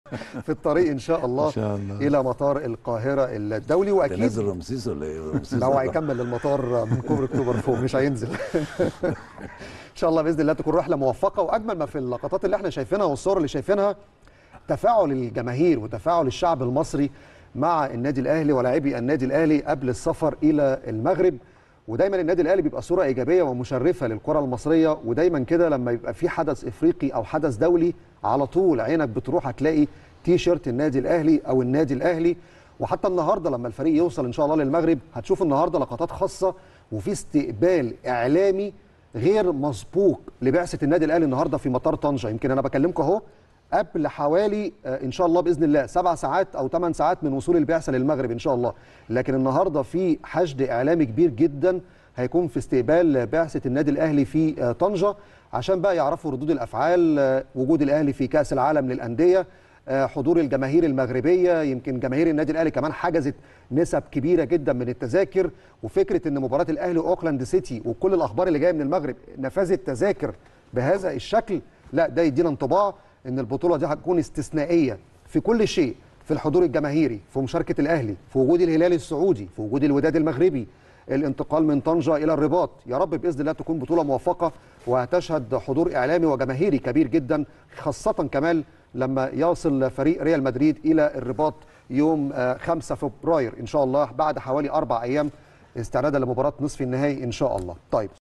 في الطريق ان شاء الله، ان شاء الله الى مطار القاهره الدولي. ده واكيد نازل رمسيس ولا ايه؟ رمسيس ده هو هيكمل المطار من كوبري اكتوبر فوق، مش هينزل. ان شاء الله باذن الله تكون رحله موفقه. واجمل ما في اللقطات اللي احنا شايفينها والصور اللي شايفينها تفاعل الجماهير وتفاعل الشعب المصري مع النادي الاهلي ولاعبي النادي الاهلي قبل السفر الى المغرب. ودايما النادي الاهلي بيبقى صوره ايجابيه ومشرفه للكره المصريه، ودايما كده لما يبقى في حدث افريقي او حدث دولي على طول عينك بتروح هتلاقي تي شيرت النادي الاهلي او النادي الاهلي. وحتى النهارده لما الفريق يوصل ان شاء الله للمغرب هتشوف النهارده لقطات خاصه وفي استقبال اعلامي غير مسبوق لبعثه النادي الاهلي النهارده في مطار طنجه. يمكن انا بكلمكم اهو قبل حوالي ان شاء الله باذن الله 7 ساعات او 8 ساعات من وصول البعثه للمغرب ان شاء الله. لكن النهارده في حشد اعلامي كبير جدا هيكون في استقبال بعثه النادي الاهلي في طنجه، عشان بقى يعرفوا ردود الافعال، وجود الاهلي في كاس العالم للانديه، حضور الجماهير المغربيه. يمكن جماهير النادي الاهلي كمان حجزت نسب كبيره جدا من التذاكر. وفكره ان مباراه الاهلي واوكلاند سيتي وكل الاخبار اللي جايه من المغرب نفذت تذاكر بهذا الشكل، لا ده يدينا انطباع ان البطوله دي هتكون استثنائيه في كل شيء، في الحضور الجماهيري، في مشاركه الاهلي، في وجود الهلال السعودي، في وجود الوداد المغربي، الانتقال من طنجه الى الرباط. يا رب باذن الله تكون بطوله موفقه وهتشهد حضور اعلامي وجماهيري كبير جدا، خاصه كمان لما يصل فريق ريال مدريد الى الرباط يوم 5 فبراير ان شاء الله بعد حوالي 4 ايام استعدادا لمباراه نصف النهائي ان شاء الله. طيب